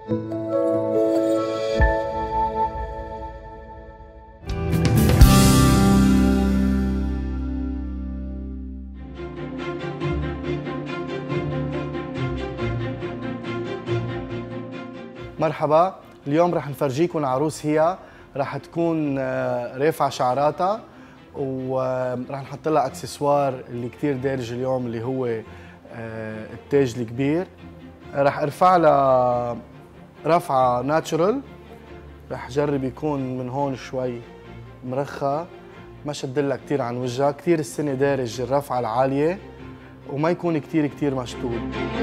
مرحبا، اليوم رح نفرجيكم عروس هي رح تكون رافعة شعراتها، ورح نحط لها اكسسوار اللي كثير دارج اليوم اللي هو التاج الكبير. رح ارفع لها رفعة ناتشورال، رح جرب يكون من هون شوي مرخى، ما شدلها كثير عن وجهها، كثير السنة دارج الرفعة العالية وما يكون كثير مشدود.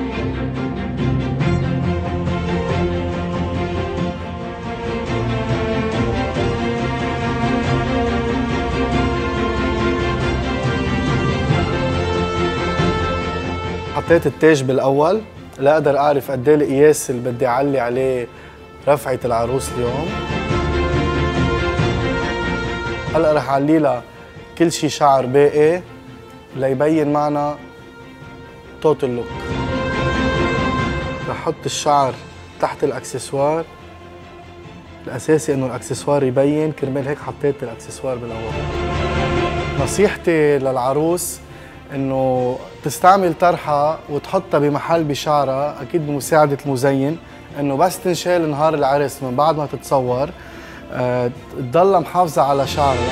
حطيت التاج بالاول لاقدر اعرف قد ايه القياس اللي بدي اعلي عليه رفعه العروس اليوم. هلا رح اعلي لها كل شيء شعر باقي ليبين معنا توتال لوك. رح احط الشعر تحت الاكسسوار، الاساسي انه الاكسسوار يبين، كرمال هيك حطيت الاكسسوار بالاول. نصيحتي للعروس انه تستعمل طرحه وتحطها بمحل بشعرها، اكيد بمساعده المزين، انه بس تنشال نهار العرس من بعد ما تتصور تضلها محافظه على شعرها.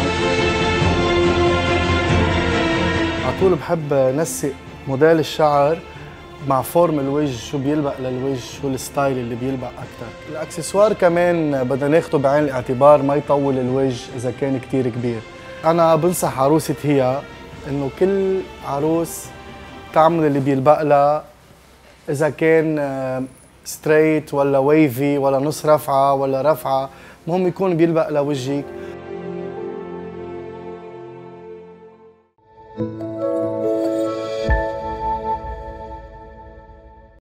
على طول بحب نسق موديل الشعر مع فورم الوجه، شو بيلبق للوجه، شو الستايل اللي بيلبق اكثر. الاكسسوار كمان بدنا ناخده بعين الاعتبار ما يطول الوجه اذا كان كثير كبير. انا بنصح عروسه هي انه كل عروس تعمل اللي بيلبق لها، اذا كان ستريت ولا ويفي ولا نص رفعه ولا رفعه، المهم يكون بيلبق لوجهك.